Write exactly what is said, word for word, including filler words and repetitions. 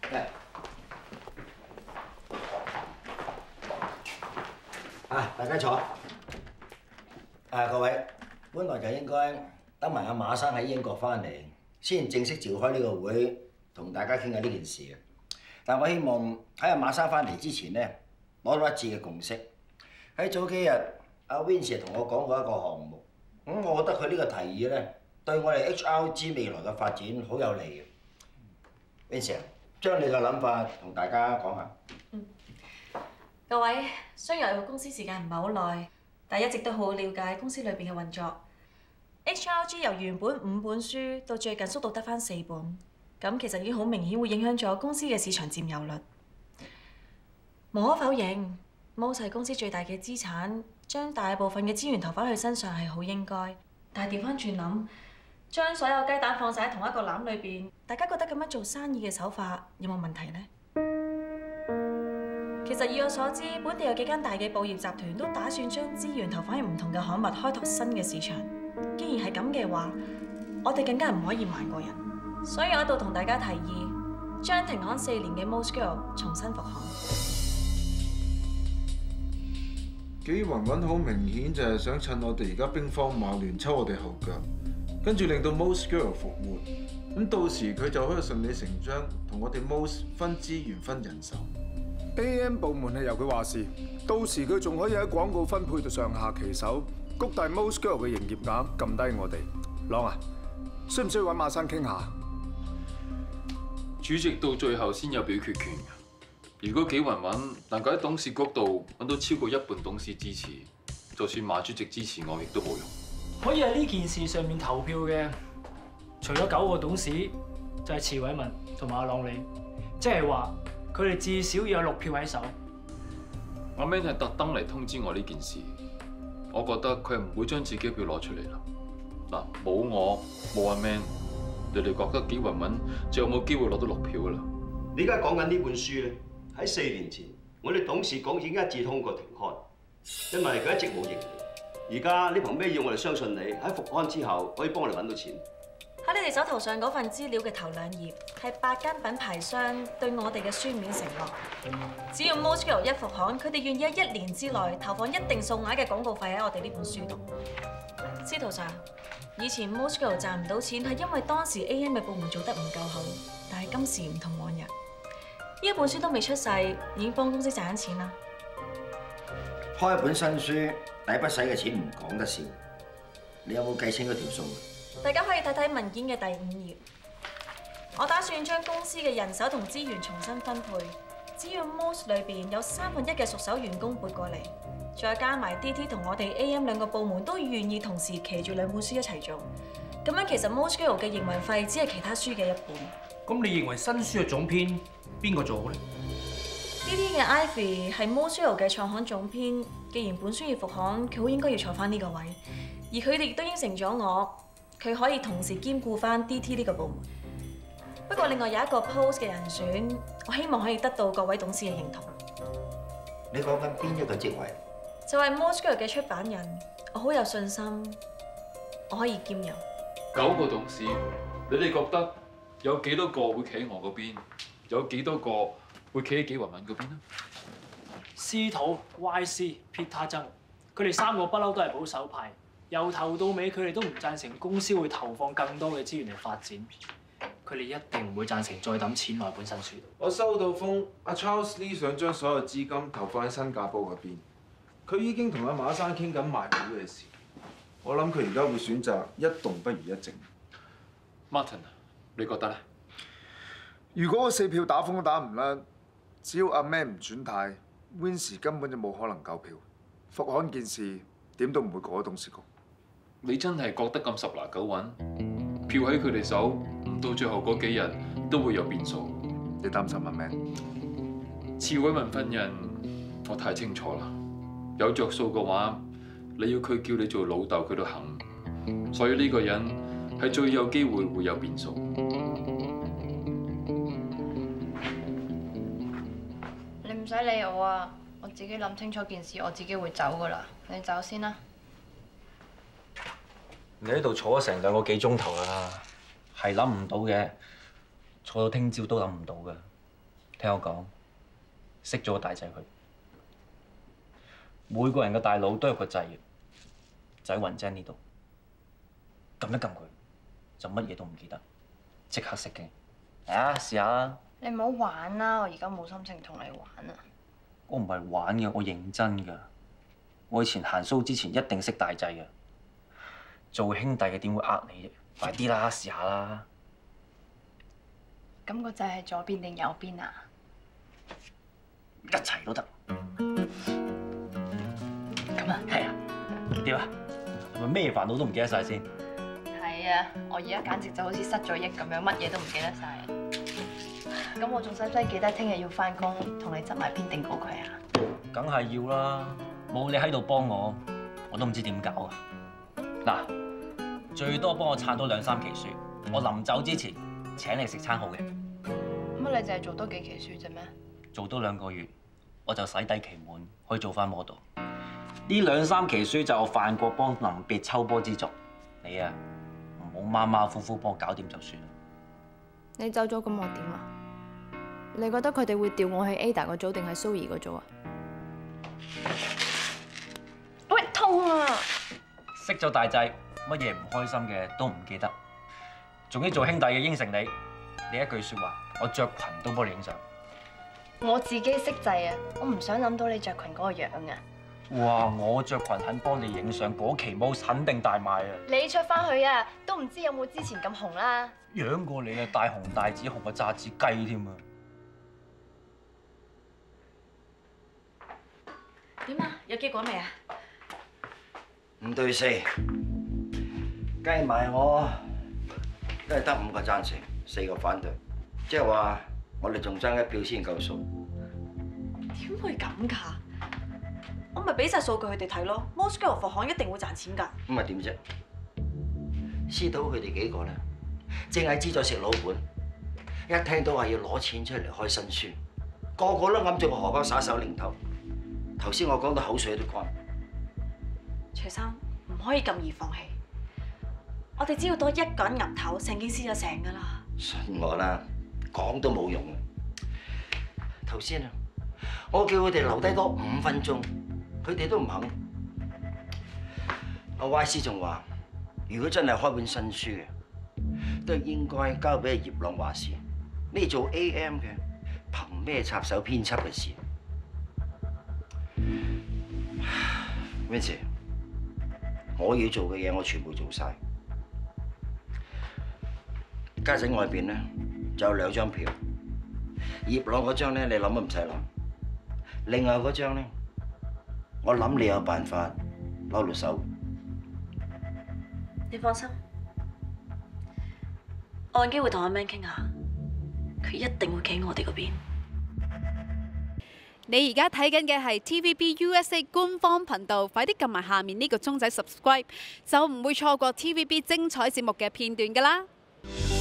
啊，大家坐。啊，各位，本來就應該等埋阿馬生喺英國翻嚟，先正式召開呢個會，同大家傾下呢件事嘅。但我希望喺阿馬生翻嚟之前咧，攞到一致嘅共識。喺早幾日，阿 Vince 同我講過一個項目，咁我覺得佢呢個提議咧，對我哋 H R G 未來嘅發展好有利嘅。Vince，將你嘅諗法同大家講下。 嗯。各位，雖然我入公司時間唔係好耐，但一直都好了解公司裏邊嘅運作。H R G 由原本五本書到最近縮到得返四本，咁其實已經好明顯會影響咗公司嘅市場佔有率。無可否認 ，Most 係公司最大嘅資產，將大部分嘅資源投返佢身上係好應該。但係調翻轉諗，將所有雞蛋放晒喺同一個籃裏邊，大家覺得咁樣做生意嘅手法有冇問題呢？其實以我所知，本地有幾間大嘅報業集團都打算將資源投放喺唔同嘅刊物，開拓新嘅市場。既然係咁嘅話，我哋更加唔可以慢過人。所以我喺度同大家提議，將停刊四年嘅 Most Girl 重新復刊。 紀雲雲好明顯就係想趁我哋而家兵荒馬亂抽我哋後腳，跟住令到 Most Girl 復活。咁到時佢就可以順理成章同我哋 Most 分資源分人手。 A M 部門係由佢話事，到時佢仲可以喺廣告分配度上下其手，谷大 Most Girl 嘅營業額，撳低我哋。朗啊，需唔需要揾馬生傾下？ 主席到最後先有表決權嘅。如果紀雲雲能夠喺董事局度揾到超過一半董事支持，就算馬主席支持我，亦都冇用。 可以喺呢件事上面投票嘅，除咗九個董事，就係、是、池偉文同埋阿朗里，即係話佢哋至少要有六票喺手。 阿 Man 係特登嚟通知我呢件事，我覺得佢係唔會將自己票攞出嚟啦。嗱，冇我冇阿 Man， 你哋覺得紀雲雲仲有冇機會攞到六票噶啦？ 你而家講緊呢本書咧，喺四年前我哋董事局已經一致通過停刊，因為佢一直冇盈利。而家呢憑咩要我哋相信你喺復刊之後可以幫我哋揾到錢？ 喺你哋手頭上嗰份資料嘅頭兩頁係八間品牌商對我哋嘅書面承諾。只要 Most Girl 一復刊，佢哋願意喺一年之內投放一定數額嘅廣告費喺我哋呢本書度。司徒 Sir， 以前 Most Girl 賺唔到錢係因為當時 A M 嘅部門做得唔夠好，但係今時唔同往日，呢一本書都未出世，已經幫公司賺緊錢啦。 開一本新書，第一筆使嘅錢唔講得少，你有冇計清嗰條數？ 大家可以睇睇文件嘅第五頁。我打算將公司嘅人手同資源重新分配，只要 Most 裏邊有三分一嘅熟手員工撥過嚟，再加埋 D T 同我哋 A M 兩個部門都願意同時騎住兩本書一齊做，咁樣其實 Most Girl 嘅營運費只係其他書嘅一半。 咁你認為新書嘅總編邊個做好咧 ？D T 嘅 Ivy 係 Most Girl 嘅創刊總編，既然本書要復刊，佢好應該要坐翻呢個位，而佢哋亦都應承咗我。佢可以同時兼顧翻 D T 呢個部門。不過另外有一個 post 嘅人選，我希望可以得到各位董事嘅認同。 你講緊邊一個職位？ 就係 Most Girl 嘅出版人，我好有信心，我可以兼任。 九個董事，你哋覺得有幾多個會企喺我嗰邊？有幾多個會企喺紀雲雲嗰邊啊？ 司徒、Y C、Peter 曾，佢哋三個不嬲都係保守派。由頭到尾，佢哋都唔贊成公司會投放更多嘅資源嚟發展。佢哋一定唔會贊成再抌錢落本新書度。 我收到風，阿 Charles Lee 想將所有資金投放喺新加坡嗰邊。佢已經同阿馬生傾緊賣股嘅事。我諗佢而家會選擇一動不如一靜。 Martin， 你覺得咧？ 如果個四票打風都打唔甩，只要阿 Man 唔轉態 ，Vince 根本就冇可能夠票。復刊件事點都唔會過咗董事局。 你真係覺得咁十拿九穩？票喺佢哋手，唔到最後嗰幾日都會有變數。 你擔心阿 Man？ 次偉文份人，我太清楚啦。有着數嘅話，你要佢叫你做老豆，佢都肯。所以呢個人係最有機會會有變數。 你唔使理我啊！我自己諗清楚件事，我自己會走噶啦。你走先啦。 你喺度坐咗成兩個幾鐘頭啦，係諗唔到嘅，坐到聽朝都諗唔到嘅。 聽我講，識咗個大仔佢。每個人嘅大腦都有個掣嘅，就喺雲晶呢度。撳一撳佢，就乜嘢都唔記得，即刻熄機。嚟啊，試下啦！ 你唔好玩啦，我而家冇心情同你玩啊！ 我唔係玩嘅，我認真㗎。我以前行 show 之前一定識大掣嘅。做兄弟嘅點會呃你啫？快啲啦，試下啦！ 咁個掣係左邊定右邊啊？ 一齊都得。 咁啊？ 係啊。點啊？係咪咩煩惱都唔記得晒先？ 係啊，我而家簡直就好似失咗憶咁樣，乜嘢都唔記得晒。咁我仲使唔使記得聽日要翻工，同你執埋篇定稿佢啊？ 梗係要啦，冇你喺度幫我，我都唔知點搞啊！嗱，最多幫我撐多兩三期書，我臨走之前請你食餐好嘅。 乜你淨係做多幾期書啫咩？ 做多兩個月，我就洗底期滿，可以做翻 model。呢兩三期書就我范國邦臨別秋波之作，你啊唔好馬馬虎虎幫我搞掂就算啦。 你走咗咁我點啊？你覺得佢哋會調我去 Ada 個組定係蘇怡個組啊？喂，痛啊！ 識咗大掣，乜嘢唔開心嘅都唔記得。仲要做兄弟嘅應承你，你一句説話，我着裙都幫你影相。 我自己識掣啊，我唔想諗到你着裙嗰個樣啊！ 哇！我着裙肯幫你影相，嗰期 Mose 肯定大賣啊！ 你出翻去啊，都唔知有冇之前咁紅啦。 養過你啊，大紅大紫紅過炸子雞添啊！ 點啊？有結果未啊？ 五對四，計埋我都係得五個贊成，四個反對，即係話我哋仲爭一票先夠數。 點會咁㗎？我咪俾晒數據佢哋睇咯 ，Mose Girl 房行一定會賺錢㗎。 咁啊點啫？司徒佢哋幾個咧，淨係知咗食老本，一聽到話要攞錢出嚟開新書，個個都揞住個荷包耍手擰頭。頭先我講到口水都乾。 徐生唔可以咁易放棄，我哋只要多一個人岌頭，成件事就成㗎啦。 信我啦，講都冇用嘅。頭先啊，我叫佢哋留低多五分鐘，佢哋都唔肯。阿 Y C 仲話，如果真係開本新書嘅，都應該交俾葉朗話事。你做 A M 嘅，憑咩插手編輯嘅事？咩事？我要做嘅嘢，我全部做晒。家陣外邊咧就有兩張票，葉朗嗰張咧你諗都唔使諗，另外嗰張咧我諗你有辦法攞到手。 你放心，我有機會同阿 Man 傾下，佢一定會企我哋嗰邊。 你而家睇緊嘅係 T V B U S A 官方頻道，快啲撳埋下面呢個鐘仔 subscribe，就唔會錯過 T V B 精彩節目嘅片段㗎啦！